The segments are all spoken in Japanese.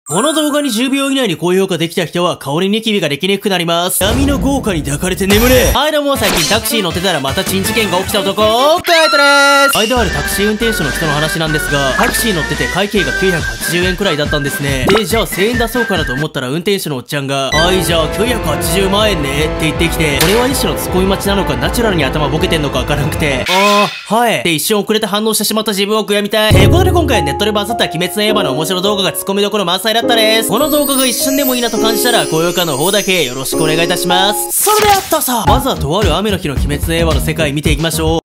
この動画に10秒以内に高評価できた人は香りニキビができにくくなります。闇の豪華に抱かれて眠れ。はいどうも、最近タクシー乗ってたらまた珍事件が起きた男、カイトです。間あるタクシー運転手の人の話なんですが、タクシー乗ってて会計が980円くらいだったんですね。で、じゃあ1000円出そうかなと思ったら運転手のおっちゃんが、はい、じゃあ980万円ねって言ってきて、これは一種のツッコミ待ちなのかナチュラルに頭ボケてんのかわからなくて、はいって一瞬遅れて反応してしまった自分を悔やみたい。ということで今回ネットでバズった鬼滅の刃の面白動画がツッコミどころ満載だったです。この動画が一瞬でもいいなと感じたら高評価の方だけよろしくお願いいたします。それではどうぞ。まずはとある雨の日の鬼滅の刃の世界見ていきましょ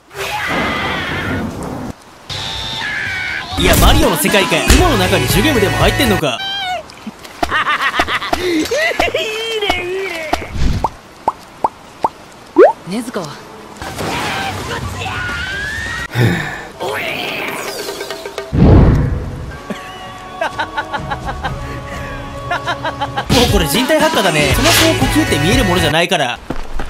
う。いやマリオの世界かよ。雲の中にジュゲムでも入ってんのか。いいねいいね。 禰豆子はもうこれ人体発火だね。そもそも呼吸って見えるものじゃないから。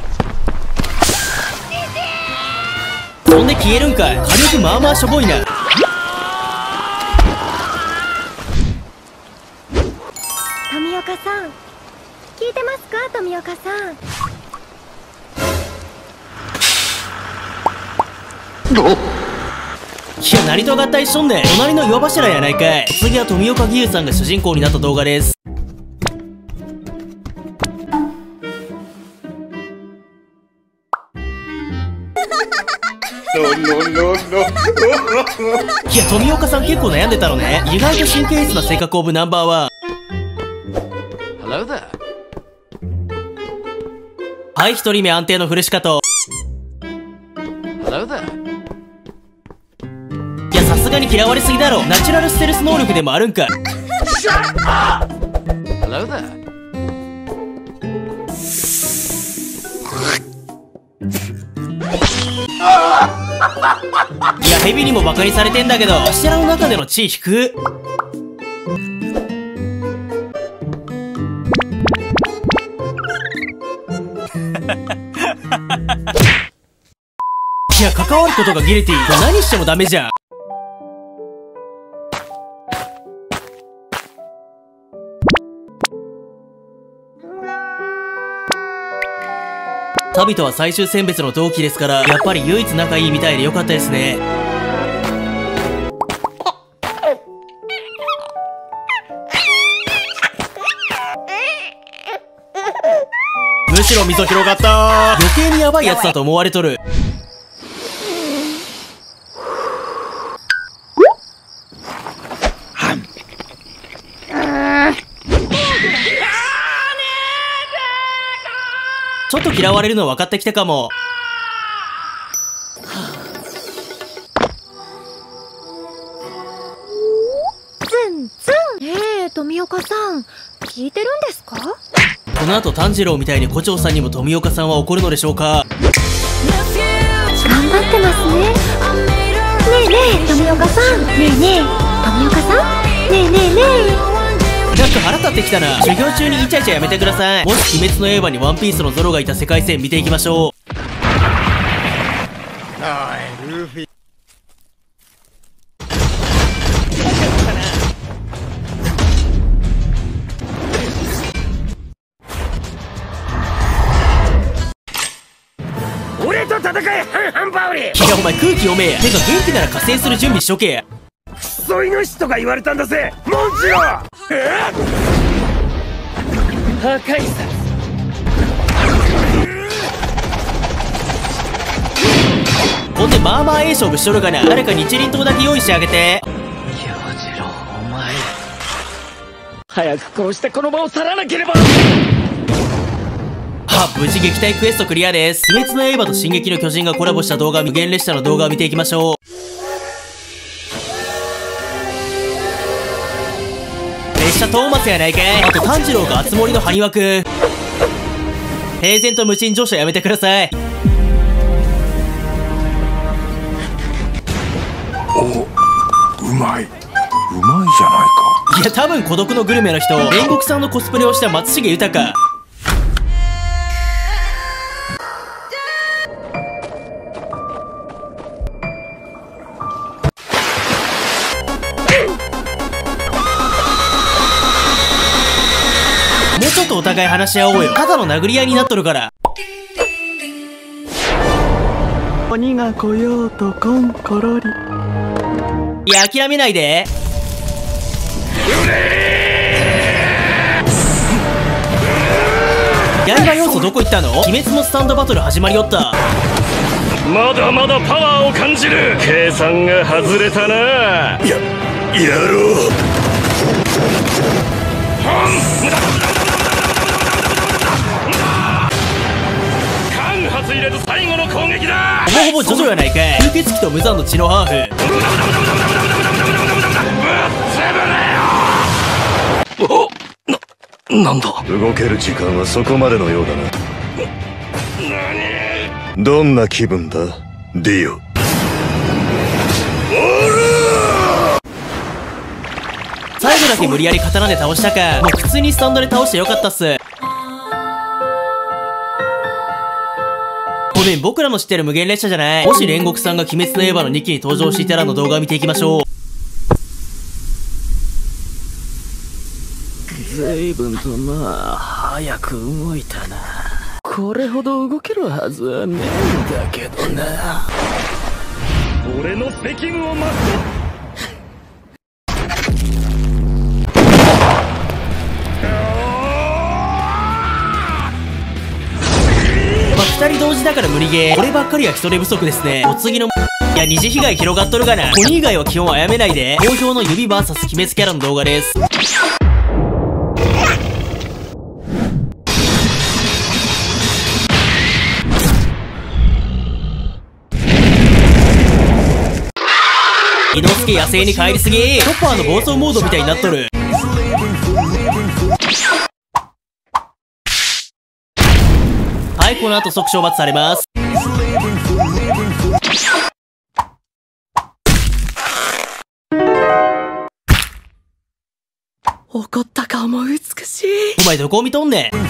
そんで消えるんかい。火力まあまあしょぼいな。 富岡さん聞いてますか。富岡さんいや何と合体しとんねん。隣の岩柱やないかい。次は富岡義勇さんが主人公になった動画です。いや富岡さん結構悩んでたのね。意外と神経質な性格オブナンバーワン。はい一人目安定のフルシカト。いやさすがに嫌われすぎだろ。ナチュラルステルス能力でもあるんか。いやヘビにもバカにされてんだけど、柱の中での地位低っ。いや関わることがギルティー。何してもダメじゃん。タビとは最終選別の同期ですから、やっぱり唯一仲いいみたいでよかったですね。むしろ溝広がった。余計にヤバいやつだと思われとる。ちょっと嫌われるの分かってきたかも。 ツンツン。富岡さん聞いてるんですか。 この後炭治郎みたいに胡蝶さんにも富岡さんは怒るのでしょうか。 頑張ってますね。ねえねえ富岡さん。ねえねえ富岡さん。ねえねえねえ。 なんか腹立ってきたな。授業中にイチャイチャやめてください。もし鬼滅の刃にワンピースのゾロがいた世界線見ていきましょう。おいルフィ俺と戦えハンバウリ。いやお前空気読めや。てか元気なら加勢する準備しとけや。 クソイノシシとか言われたんだぜモンジロ。破壊さ。 ほんでまあまあ勝負しとるかな。誰か日輪刀だけ用意してあげて。 洋次郎お前早く殺してこの場を去らなければ。 無事撃退クエストクリアです。鬼滅の刃と進撃の巨人がコラボした動画、無限列車の動画を見ていきましょう。列車トーマスやないかい。あと炭治郎が熱盛の埴輪くん。平然と無賃乗車やめてください。 うまいじゃないか。 いや多分孤独のグルメの人、煉獄さんのコスプレをした松重豊。 とお互い話し合おうよ。ただの殴り合いになっとるから。 鬼が来ようとコンコロリ。 いや、諦めないで。刃要素どこ行ったの？鬼滅のスタンドバトル始まりよった。 まだまだパワーを感じる。計算が外れたな。やろう。間髪入れず最後の攻撃だ。 ほぼほぼジョジョやないかい。吸血鬼と無残の血のハーフ。 ぶっ潰れよ。なんだ。 動ける時間はそこまでのようだな。どんな気分だディオ。 最後だけ無理やり刀で倒したか。もう普通にスタンドで倒してよかったっす。ごめん、僕らの知ってる無限列車じゃない。もし煉獄さんが鬼滅の刃の2期に登場していたらの動画を見ていきましょう。 随分と早く動いたな。これほど動けるはずはねえんだけどな。俺の責務を全う。 2人同時だから無理ゲー。こればっかりは人手不足ですね。お次のいや、二次被害広がっとるがな。鬼以外は基本あやめないで。好評の指 VS 鬼滅キャラの動画です。伊之助野生に帰りすぎ。チョッパーの暴走モードみたいになっとる。はい、この後即処罰されます。 怒った顔も美しい。 お前どこを見とんねん。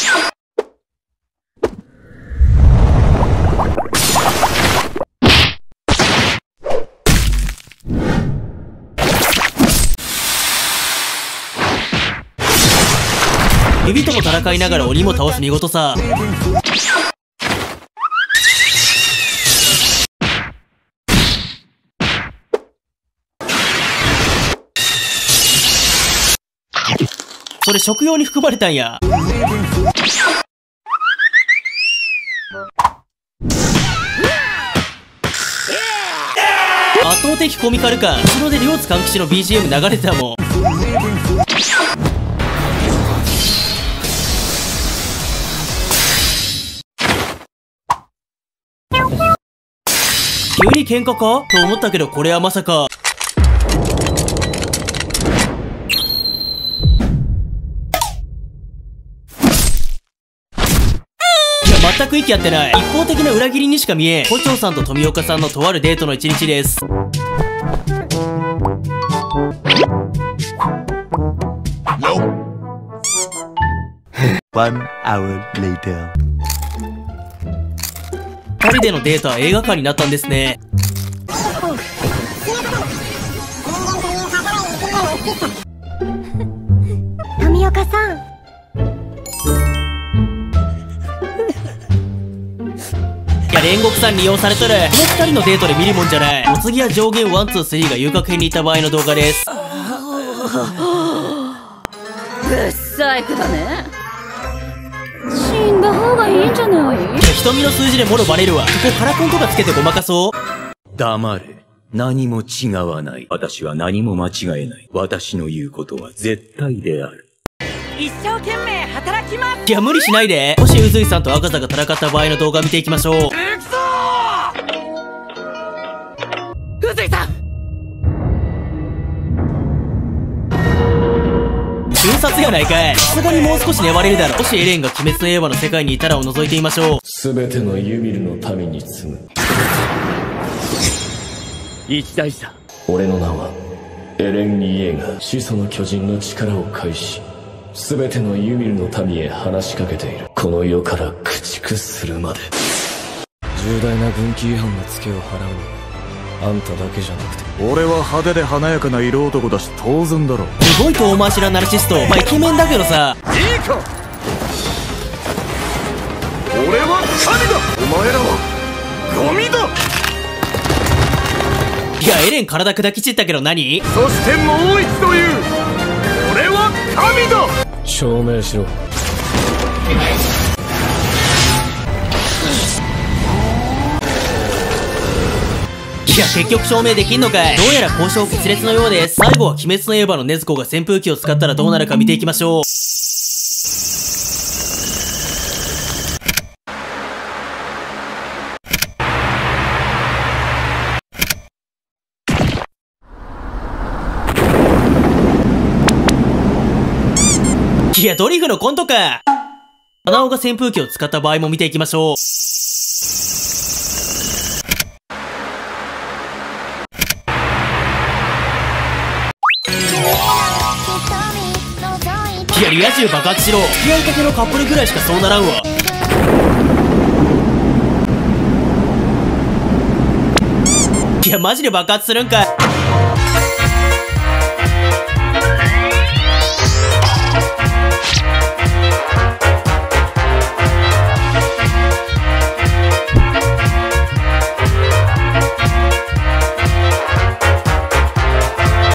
指とも戦いながら鬼も倒す見事さ。それ食用に含まれたんや。圧倒的コミカル感。後ろで両津勘吉の BGM 流れてたもん。急に喧嘩かと思ったけど、これはまさか。いや、全く息合ってない。一方的な裏切りにしか見えん。胡蝶さんと富岡さんのとあるデートの一日です。 1 hour later。 2人でのデートは映画館になったんですね。 富岡さん。 いや、煉獄さん利用されとる。この2人のデートで見るもんじゃない。お次は上限1、2、3が遊郭編に行った場合の動画です。 ぶっ細工だね。死んだ方がいいんじゃない？ いや、瞳の数字でもろバレるわ。ここカラコンとかつけてごまかそう。 黙れ。何も違わない。私は何も間違えない。私の言うことは絶対である。 一生懸命働きます。 いや、無理しないで。もし宇髄さんと赤座が戦った場合の動画見ていきましょう。 宇髄さん。 瞬殺やないかい。さすがにもう少し粘れるだろ。もしエレンが鬼滅の刃の世界にいたらを覗いてみましょう。 すべてのユミルの民に継ぐ一大事だ。俺の名はエレン・イエーガー。始祖の巨人の力を介しすべてのユミルの民へ話しかけている。この世から駆逐するまで。重大な軍紀違反のツケを払うのはあんただけじゃなくて。 俺は派手で華やかな色男だし当然だろ。 すごい遠回しなナルシスト。まあ、イケメンだけどさ。 いいか俺は神だ。お前らはゴミだ。 いや、エレン体砕き散ったけど何？ そしてもう一度言う。俺は神だ。 証明しろ。 いや、結局証明できんのかい。どうやら交渉決裂のようです。最後は鬼滅の刃の禰豆子が扇風機を使ったらどうなるか見ていきましょう。いや、ドリフのコントか。花尾が扇風機を使った場合も見ていきましょう。いや、リア充爆発しろ。付き合いかけのカップルぐらいしかそうならんわ。いや、マジで爆発するんかい。